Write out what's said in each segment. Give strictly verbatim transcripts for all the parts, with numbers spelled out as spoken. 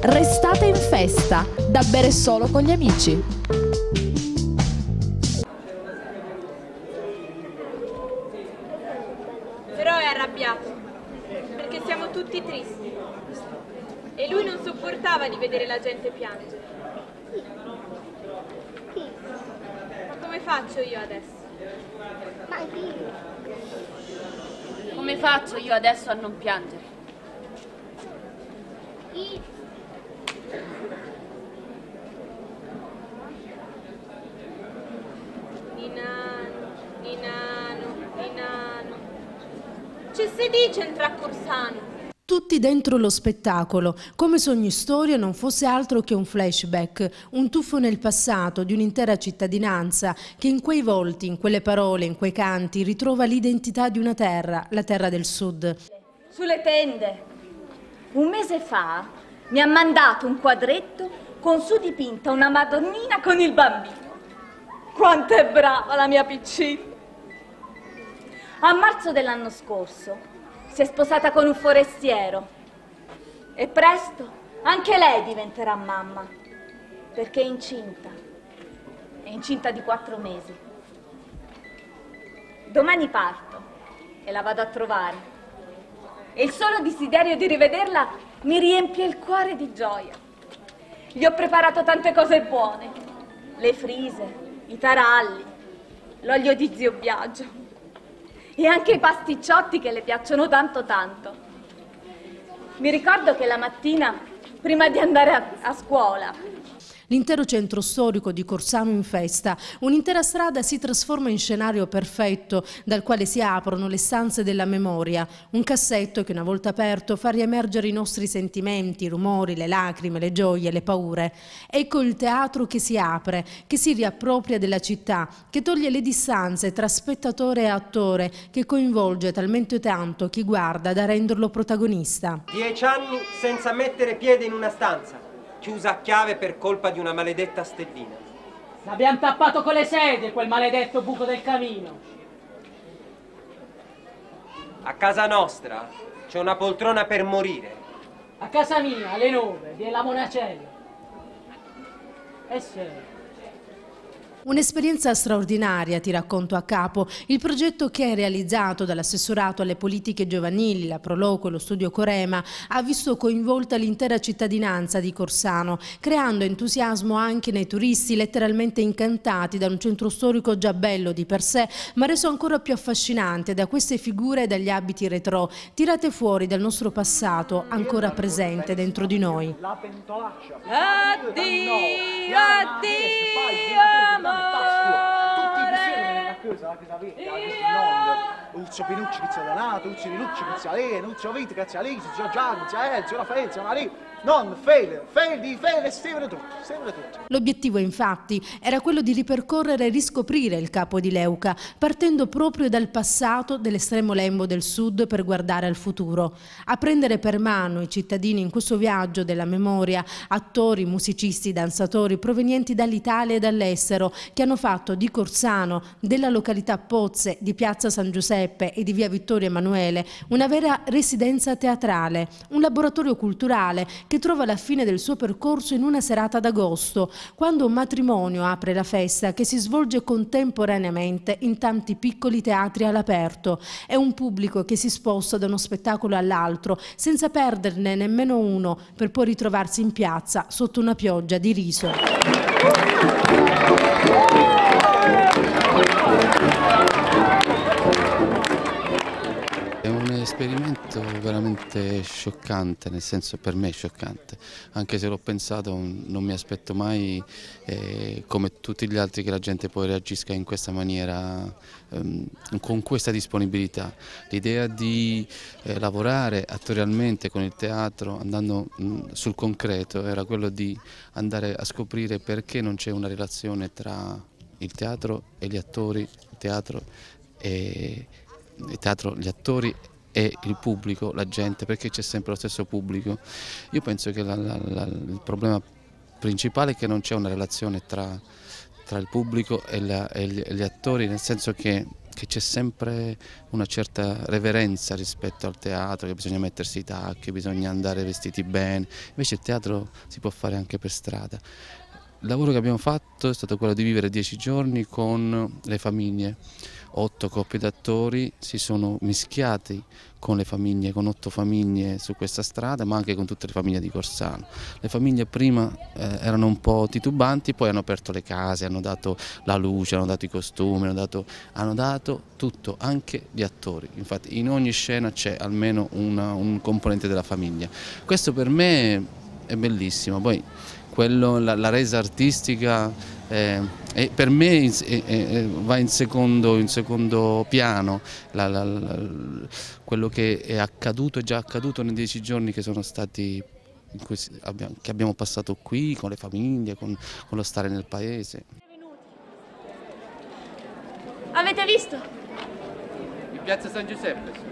Restate in festa, da bere solo con gli amici. Però è arrabbiato, perché siamo tutti tristi. E lui non sopportava di vedere la gente piangere. Ma come faccio io adesso? Come faccio io adesso a non piangere? Ninano, Ninano, Ninano. Ci si dice entra a Corsano. Tutti dentro lo spettacolo, come se ogni storia non fosse altro che un flashback, un tuffo nel passato di un'intera cittadinanza che in quei volti, in quelle parole, in quei canti ritrova l'identità di una terra, la terra del sud. Sulle tende. Un mese fa mi ha mandato un quadretto con su dipinta una Madonnina con il bambino. Quanto è brava la mia piccina! A marzo dell'anno scorso si è sposata con un forestiero e presto anche lei diventerà mamma, perché è incinta, è incinta di quattro mesi. Domani parto e la vado a trovare e il solo desiderio di rivederla mi riempie il cuore di gioia. Gli ho preparato tante cose buone, le frise, i taralli, l'olio di zio Biagio e anche i pasticciotti che le piacciono tanto tanto. Mi ricordo che la mattina, prima di andare a, a scuola, L'intero centro storico di Corsano in festa, un'intera strada si trasforma in scenario perfetto dal quale si aprono le stanze della memoria, un cassetto che una volta aperto fa riemergere i nostri sentimenti, i rumori, le lacrime, le gioie, le paure. Ecco il teatro che si apre, che si riappropria della città, che toglie le distanze tra spettatore e attore, che coinvolge talmente tanto chi guarda da renderlo protagonista. Dieci anni senza mettere piede in una stanza, chiusa a chiave per colpa di una maledetta stellina. L'abbiamo tappato con le sedie, quel maledetto buco del camino. A casa nostra c'è una poltrona per morire. A casa mia, alle nove, della Monacella. Eh sì. Un'esperienza straordinaria, ti racconto a capo, il progetto che è realizzato dall'assessorato alle politiche giovanili, la Proloco e lo studio Corema, ha visto coinvolta l'intera cittadinanza di Corsano, creando entusiasmo anche nei turisti letteralmente incantati da un centro storico già bello di per sé, ma reso ancora più affascinante da queste figure e dagli abiti retro, tirate fuori dal nostro passato, ancora presente dentro di noi. Addio, addio, amore. Tutti i visioni vengono a casa, che sapete, Uzzo Pinucci, pizza Donato, Uzzo Pinucci, pizza Lena, Uzzo Vite, pizza Lisi, zio Gianni, zia Elzio, Raffaele, zia Maria. Non Fele, Fele di Fele, Stevene tutti, Stevene tutti. L'obiettivo infatti era quello di ripercorrere e riscoprire il capo di Leuca, partendo proprio dal passato dell'estremo lembo del sud per guardare al futuro. A prendere per mano i cittadini in questo viaggio della memoria, attori, musicisti, danzatori provenienti dall'Italia e dall'estero, che hanno fatto di Corsano, della località Pozze, di Piazza San Giuseppe e di via Vittorio Emanuele una vera residenza teatrale, un laboratorio culturale che trova la fine del suo percorso in una serata d'agosto, quando un matrimonio apre la festa che si svolge contemporaneamente in tanti piccoli teatri all'aperto. È un pubblico che si sposta da uno spettacolo all'altro senza perderne nemmeno uno, per poi ritrovarsi in piazza sotto una pioggia di riso. È un esperimento veramente scioccante, nel senso, per me scioccante, anche se l'ho pensato non mi aspetto mai eh, come tutti gli altri che la gente poi reagisca in questa maniera, ehm, con questa disponibilità. L'idea di eh, lavorare attorialmente con il teatro andando mh, sul concreto era quello di andare a scoprire perché non c'è una relazione tra il teatro e gli attori, il teatro e il teatro, gli attori e il pubblico, la gente, perché c'è sempre lo stesso pubblico. Io penso che la, la, la, il problema principale è che non c'è una relazione tra, tra il pubblico e, la, e, gli, e gli attori, nel senso che che c'è sempre una certa reverenza rispetto al teatro, che bisogna mettersi i tacchi, bisogna andare vestiti bene, invece il teatro si può fare anche per strada. Il lavoro che abbiamo fatto è stato quello di vivere dieci giorni con le famiglie. Otto coppie d'attori si sono mischiati con le famiglie, con otto famiglie su questa strada, ma anche con tutte le famiglie di Corsano. Le famiglie prima eh, erano un po' titubanti, poi hanno aperto le case, hanno dato la luce, hanno dato i costumi, hanno dato, hanno dato tutto, anche gli attori. Infatti in ogni scena c'è almeno una, un componente della famiglia. Questo per me è bellissimo. Poi quello, la, la resa artistica eh, e per me è, è, è, va in secondo, in secondo piano. La, la, la, quello che è accaduto, è già accaduto nei dieci giorni che sono stati, in cui abbiamo, che abbiamo passato qui con le famiglie, con, con lo stare nel paese. Avete visto? In piazza San Giuseppe, signor.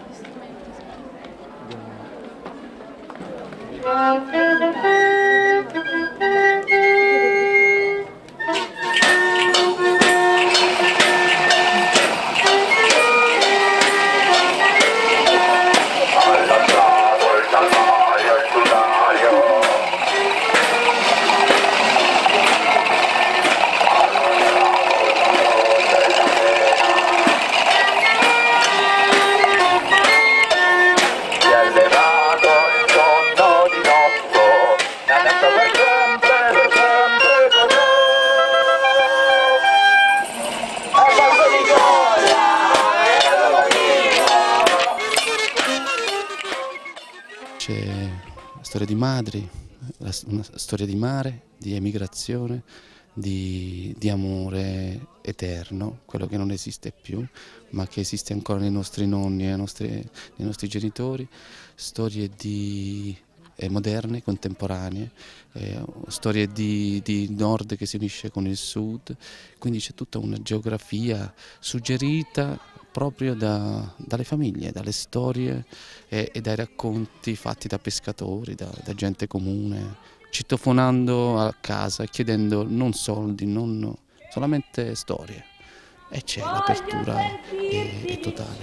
C'è la storia di madri, una storia di mare, di emigrazione, di, di amore eterno, quello che non esiste più, ma che esiste ancora nei nostri nonni e nei nostri, nei nostri genitori, storie di, eh, moderne, contemporanee, eh, storie di, di nord che si unisce con il sud, quindi c'è tutta una geografia suggerita proprio da, dalle famiglie, dalle storie e, e dai racconti fatti da pescatori, da, da gente comune, citofonando a casa, chiedendo non soldi, non, solamente storie. E c'è l'apertura è, è totale.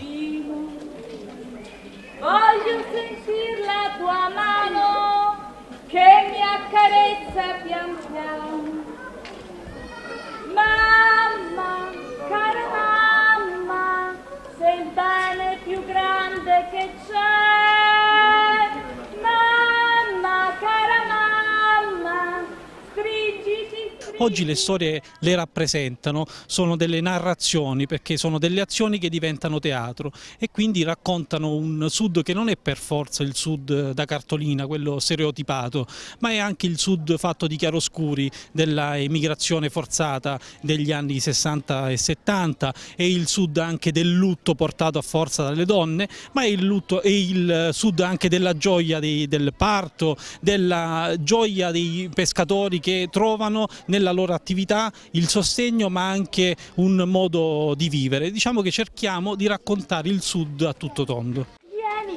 Voglio sentir la tua mano che mi accarezza pian piano. Mamma, cara mamma, sei il bene più grande che c'è. Mamma, cara mamma, stringiti. Oggi le storie le rappresentano, sono delle narrazioni perché sono delle azioni che diventano teatro e quindi raccontano un sud che non è per forza il sud da cartolina, quello stereotipato, ma è anche il sud fatto di chiaroscuri della emigrazione forzata degli anni sessanta e settanta, è il sud anche del lutto portato a forza dalle donne, ma è il, lutto, è il sud anche della gioia dei, del parto, della gioia dei pescatori che trovano nella loro attività il sostegno ma anche un modo di vivere. Diciamo che cerchiamo di raccontare il sud a tutto tondo. Vieni!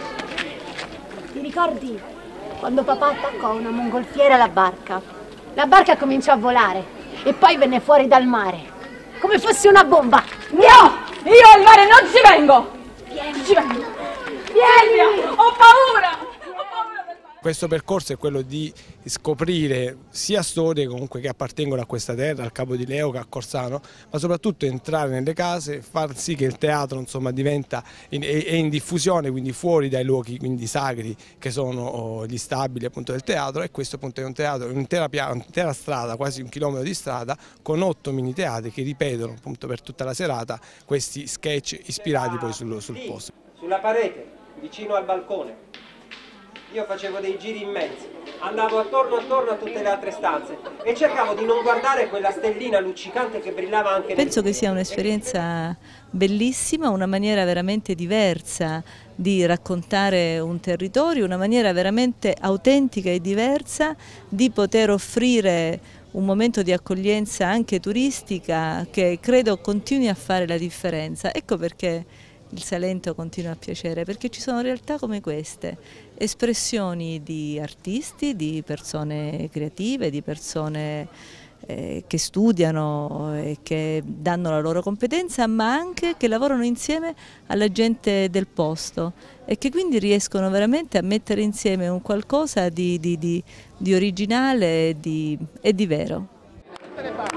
Ti ricordi quando papà attaccò una mongolfiera alla barca? La barca cominciò a volare e poi venne fuori dal mare, come fosse una bomba. No! Io al mare non ci vengo! Vieni! Ci vengo! Vieni! Ho paura! Questo percorso è quello di scoprire sia storie comunque che appartengono a questa terra, al Capo di Leuca, a Corsano, ma soprattutto entrare nelle case, far sì che il teatro insomma, diventa in, è in diffusione, quindi fuori dai luoghi quindi sacri che sono gli stabili appunto del teatro, e questo appunto è un teatro, un'intera, un'intera strada, quasi un chilometro di strada, con otto mini teatri che ripetono appunto per tutta la serata questi sketch ispirati poi sul, sul posto. Sulla parete, vicino al balcone. Io facevo dei giri immensi, andavo attorno attorno a tutte le altre stanze e cercavo di non guardare quella stellina luccicante che brillava anche. Penso che sia un'esperienza bellissima, una maniera veramente diversa di raccontare un territorio, una maniera veramente autentica e diversa di poter offrire un momento di accoglienza anche turistica che credo continui a fare la differenza. Ecco perché il Salento continua a piacere, perché ci sono realtà come queste, espressioni di artisti, di persone creative, di persone eh, che studiano e che danno la loro competenza, ma anche che lavorano insieme alla gente del posto e che quindi riescono veramente a mettere insieme un qualcosa di, di, di, di originale e di, e di vero.